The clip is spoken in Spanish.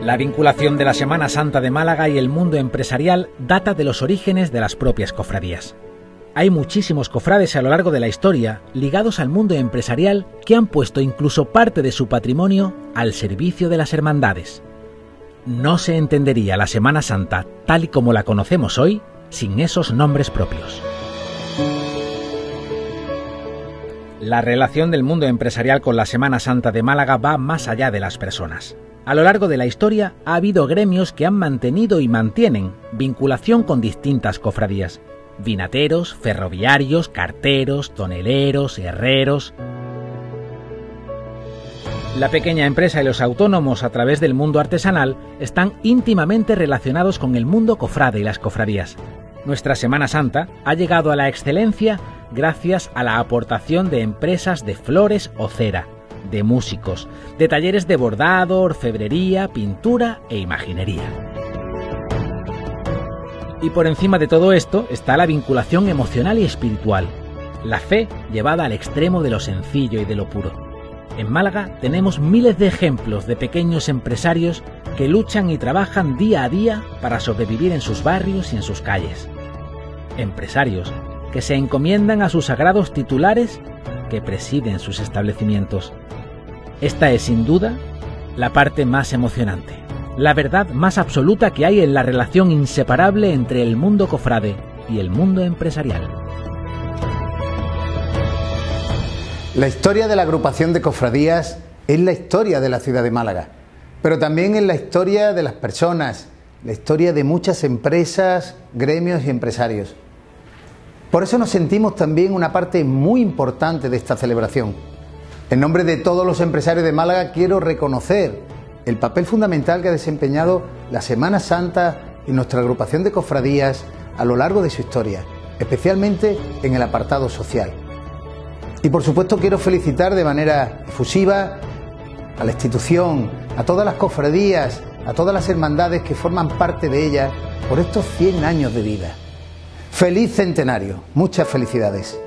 La vinculación de la Semana Santa de Málaga y el mundo empresarial data de los orígenes de las propias cofradías. Hay muchísimos cofrades a lo largo de la historia ligados al mundo empresarial que han puesto incluso parte de su patrimonio al servicio de las hermandades. No se entendería la Semana Santa tal y como la conocemos hoy sin esos nombres propios. La relación del mundo empresarial con la Semana Santa de Málaga va más allá de las personas. A lo largo de la historia ha habido gremios que han mantenido y mantienen vinculación con distintas cofradías. Vinateros, ferroviarios, carteros, toneleros, herreros. La pequeña empresa y los autónomos a través del mundo artesanal están íntimamente relacionados con el mundo cofrade y las cofradías. Nuestra Semana Santa ha llegado a la excelencia gracias a la aportación de empresas de flores o cera, de músicos, de talleres de bordado, orfebrería, pintura e imaginería. Y por encima de todo esto está la vinculación emocional y espiritual, la fe llevada al extremo de lo sencillo y de lo puro. En Málaga tenemos miles de ejemplos de pequeños empresarios que luchan y trabajan día a día para sobrevivir en sus barrios y en sus calles. Empresarios que se encomiendan a sus sagrados titulares que presiden sus establecimientos. Esta es, sin duda, la parte más emocionante, la verdad más absoluta que hay en la relación inseparable entre el mundo cofrade y el mundo empresarial. La historia de la agrupación de cofradías es la historia de la ciudad de Málaga, pero también es la historia de las personas, la historia de muchas empresas, gremios y empresarios. Por eso nos sentimos también una parte muy importante de esta celebración. En nombre de todos los empresarios de Málaga quiero reconocer el papel fundamental que ha desempeñado la Semana Santa y nuestra agrupación de cofradías a lo largo de su historia, especialmente en el apartado social. Y por supuesto quiero felicitar de manera efusiva a la institución, a todas las cofradías, a todas las hermandades que forman parte de ella por estos 100 años de vida. ¡Feliz centenario! Muchas felicidades.